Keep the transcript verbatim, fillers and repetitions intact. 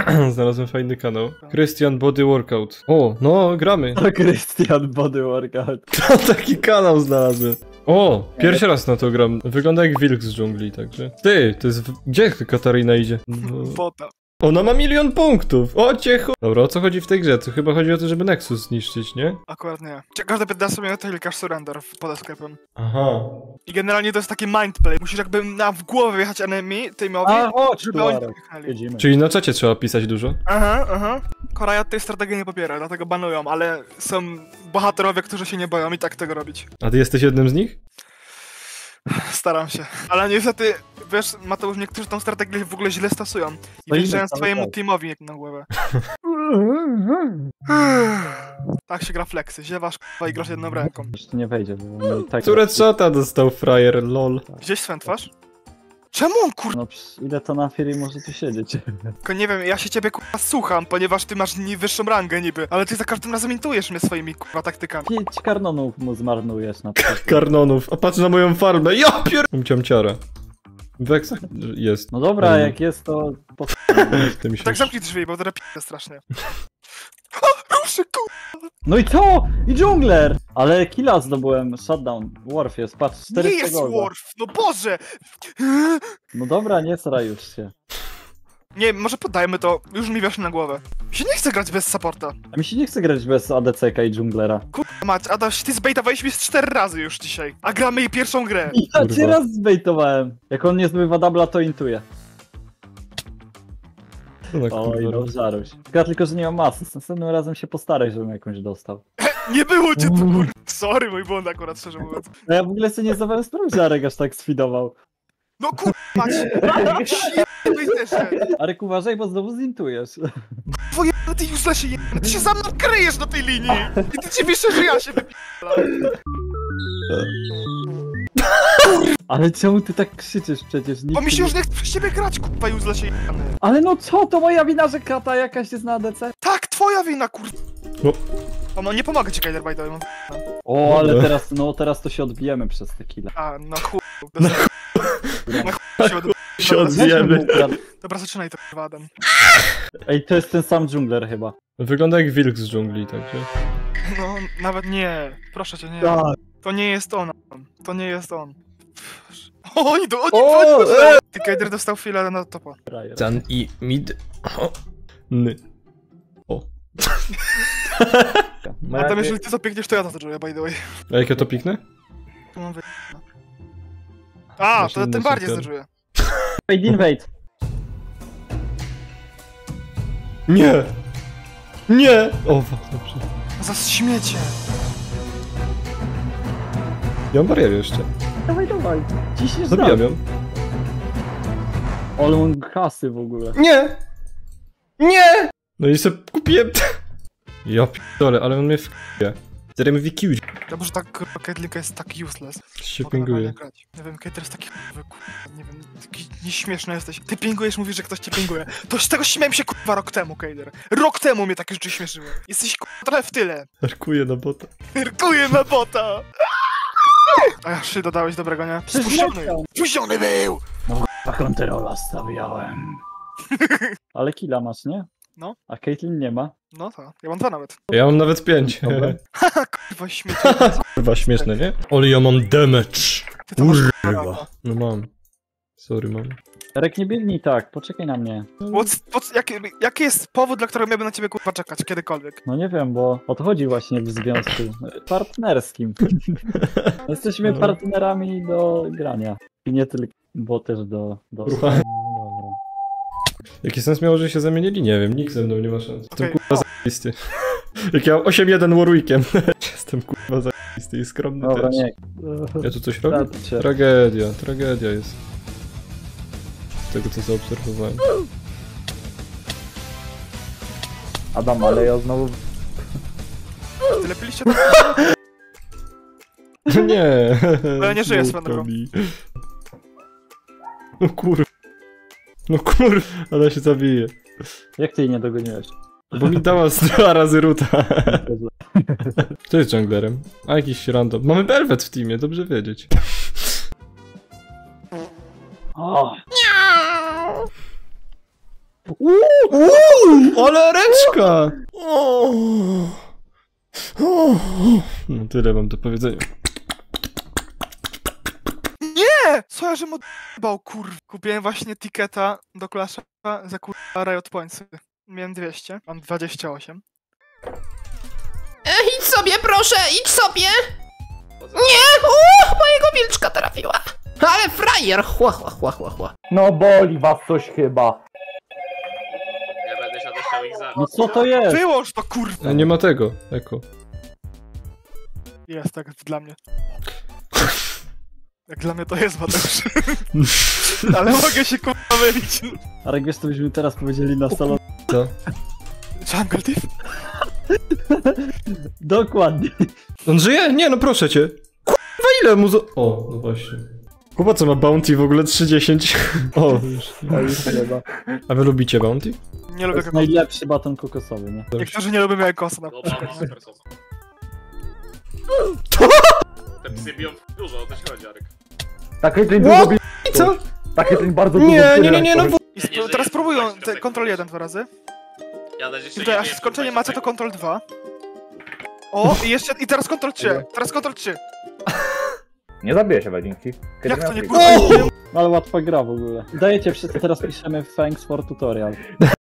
Znalazłem fajny kanał. Christian Body Workout. O, no, gramy. To Christian Body Workout. To taki kanał znalazłem. O, pierwszy raz na to gram. Wygląda jak wilk z dżungli, także. Ty, to jest... Gdzie Katarina idzie? No. Bota. Ona ma milion punktów! O ciechu! Dobra, o co chodzi w tej grze? To chyba chodzi o to, żeby Nexus zniszczyć, nie? Akurat nie. Każdy pyta sobie to klikasz surrender pod sklepem. Aha. I generalnie to jest taki mindplay. Musisz jakby na w głowę wjechać enemy, teamowi, A, chodź żeby tu, oni Arek. wyjechali. Jedziemy. Czyli na czacie trzeba pisać dużo? Aha, aha. Korea tej strategii nie popiera, dlatego banują, ale są bohaterowie, którzy się nie boją i tak tego robić. A ty jesteś jednym z nich? Staram się. Ale niestety, wiesz, Mateusz, niektórzy tą strategię w ogóle źle stosują. I Stoimy wjeżdżają cały swojemu czas. teamowi na głowę. Tak się gra flexy. Ziewasz k***a i grasz jedną ręką. Już tu nie wejdzie, bo tak. Które czata dostał frajer, lol. Gdzieś swoją twarz? Czemu on kur... No psz, ile to na Fury może tu siedzieć? Tylko nie wiem, ja się ciebie kurwa słucham, ponieważ ty masz ni wyższą rangę niby, ale ty za każdym razem intujesz mnie swoimi kurwa taktykami. Pięć karnonów mu zmarnujesz na przykład. Karnonów. A patrz na moją farmę. Ja pier... Mam ciarę. Weks jest. No dobra, Mm. jak jest to... Po... Ty mi się... Tak zamknij drzwi, bo teraz p***e strasznie. O, ruszy kurwa! No i co? I dżungler! Ale killa zdobyłem, shutdown. Warf jest, patrz, Nie czterysta jest golda. Worf, no Boże! No dobra, nie sraj już się. Nie, może poddajmy to, już mi wiesz na głowę. Mi się nie chce grać bez supporta. A mi się nie chce grać bez A D C K i dżunglera. Kurwa mać, Adaś, ty zbejtowałeś mnie z cztery razy już dzisiaj. A gramy jej pierwszą grę. Ja Kurwa. cię raz zbejtowałem. Jak on nie zdobywa dubla, to intuje. No, Oj, no żaruś. Tylko, tylko, że nie mam masy. Z następnym razem się postaraj, żebym jakąś dostał. Nie było cię tu, kurwa. Sorry, mój błąd akurat, szczerze mówiąc. No ja w ogóle sobie nie zdawałem sprawy, że Arek aż tak sfidował. No kurwa mać, Shit, Arek, uważaj, bo znowu zintujesz. Twoje ty już źle się je... Ty się za mną kryjesz na tej linii! I ty ci piszesz, że ja się wypi***lam. Ale czemu ty tak krzyczysz przecież? Nikt Bo mi się nie- już nie chce przez ciebie grać, kurwa, już źle się jebany. Ale no co, to moja wina, że krata jakaś jest na A D C? Tak, twoja wina, kurwa. No. O, no nie pomogę ci, Kaider, by the way, mam... O, ale Dobra. teraz, no teraz to się odbijemy przez te kile. A, no chuj. Na chuj się od... się odbijemy. Dobra, zaczynaj to, kurwa, Adam. Ej, to jest ten sam dżungler chyba. Wygląda jak wilk z dżungli, także. No, nawet nie. Proszę cię, nie. Tak. To nie jest on. To nie jest on. O, oni do... Oni, O, oni, oni, e! Ty, Kaider dostał chwilę na topa. Tan i mid. O. Ny. O. A tam jeżeli ty zapiękniesz, to ja to czuję, by the way. A jak ja to piknę? Tu mam wy... A, Masz to inny tym bardziej super. zdeczuję. Fade invade. Nie! Nie! O, dobrze. Za śmiecie. Ja mam barierę jeszcze. Dawaj, dawaj. Ciśniesz Zabijam ją. Ale on kasy w ogóle. Nie! Nie! No i sobie kupiłem. Ja p***dolę, ale on mnie w***ie. Teraz mówi Q. Dobrze, tak kurwa, Caitlinka jest tak useless. Się Mogę pinguje. normalnie grać. Nie wiem, Kate jest taki kurwa, kurwa, nie wiem, taki nieśmieszny jesteś. Ty pingujesz, mówisz, że ktoś cię pinguje. To z tego śmiałem się kurwa rok temu, Kaider. Rok temu mnie takie rzeczy śmieszyły. Jesteś kurwa trochę w tyle. Arkuję na bota. Rkuję na bota. A ja szy dodałeś dobrego, nie? Spuściony. Spuściony był! Na kontrola stawiałem. Ale killa masz, nie? No. A Caitlyn nie ma. No to, ja mam dwa nawet. Ja mam nawet pięć. Dobra. Haha, kurwa, śmieci. Kurwa, śmieszne, nie? Ale ja mam damage. Ty to masz Kurwa. kurwa. No mam. Sorry, mam. Arek, nie biegnij tak, poczekaj na mnie. What's- what's- Jaki jaki jest powód, dla którego miałbym na ciebie kurwa czekać kiedykolwiek? No nie wiem, bo o to chodzi właśnie w związku partnerskim. Jesteśmy partnerami do grania. I nie tylko, bo też do... do... Rucha. No dobra. Jaki sens miało, że się zamienili? Nie wiem, nikt ze mną nie ma szans. Jestem Okej. kurwa zajebisty. Jak ja mam osiem jeden Warwickiem. Jestem kurwa zajebisty i skromny Dobra, też. nie. Ja tu coś robię? Starczy. Tragedia, tragedia jest. Z tego co zaobserwowałem. Adam, ale ja znowu... Tyle piliście tak? No nie. No ja nie żyję, Smutno swoją drogą. mi. No kur... No kur... Ona się zabije. Jak ty jej nie dogoniłeś? Bo mi dała z dwa razy ruta. Kto jest junglerem? A jakiś random. Mamy Belvet w teamie, dobrze wiedzieć. O! Uuu, ale ręczka! O. O. No tyle mam do powiedzenia. Nie! Co ja żem odbał, kurwa. Kupiłem właśnie tiketa do Clasha za kurwa Riot Pointsy. Miałem dwieście, mam dwadzieścia osiem. E, idź sobie, proszę, idź sobie! Nie! Uuu, mojego wilczka trafiła! Ale frajer! Chła, chła, chła, chła, chła. No boli was coś chyba. Ja będę się chciał ich zabić. No co to jest? Wyłącz to, kurwa! A nie ma tego, eko. Jest, tak dla mnie. Jak dla mnie to jest, Mateusz. Ale mogę się kurwa mylić. Arek, wiesz co byśmy teraz powiedzieli na salon? Co? Jungle Thief? Dokładnie. On żyje? Nie, no proszę cię. Kurwa, ile mu zo... O, no właśnie. Chłopak co ma bounty w ogóle trzy dziesięć. O, już. To już chyba. A wy lubicie bounty? Nie To lubię jest kogoś. najlepszy baton kokosowy, nie? Niektórzy nie lubią jajkosa na No przykład. mam super sos. Te psy biją dużo, o to się chodzi, Arek. Takie dzień What? dużo I co? Takie dzień bardzo dużo Nie, nie, nie, nie, no w... I sp- teraz próbują te Ctrl jeden dwa razy. Ja na dziesięć I to aż skończenie macie to Ctrl dwa. O, i jeszcze, i teraz Ctrl trzy. Teraz Ctrl trzy. Nie zabiję się Wedinki. Jak to nie O! kurwa? Ale łatwa gra w ogóle. Dajecie wszyscy, teraz piszemy thanks for tutorial.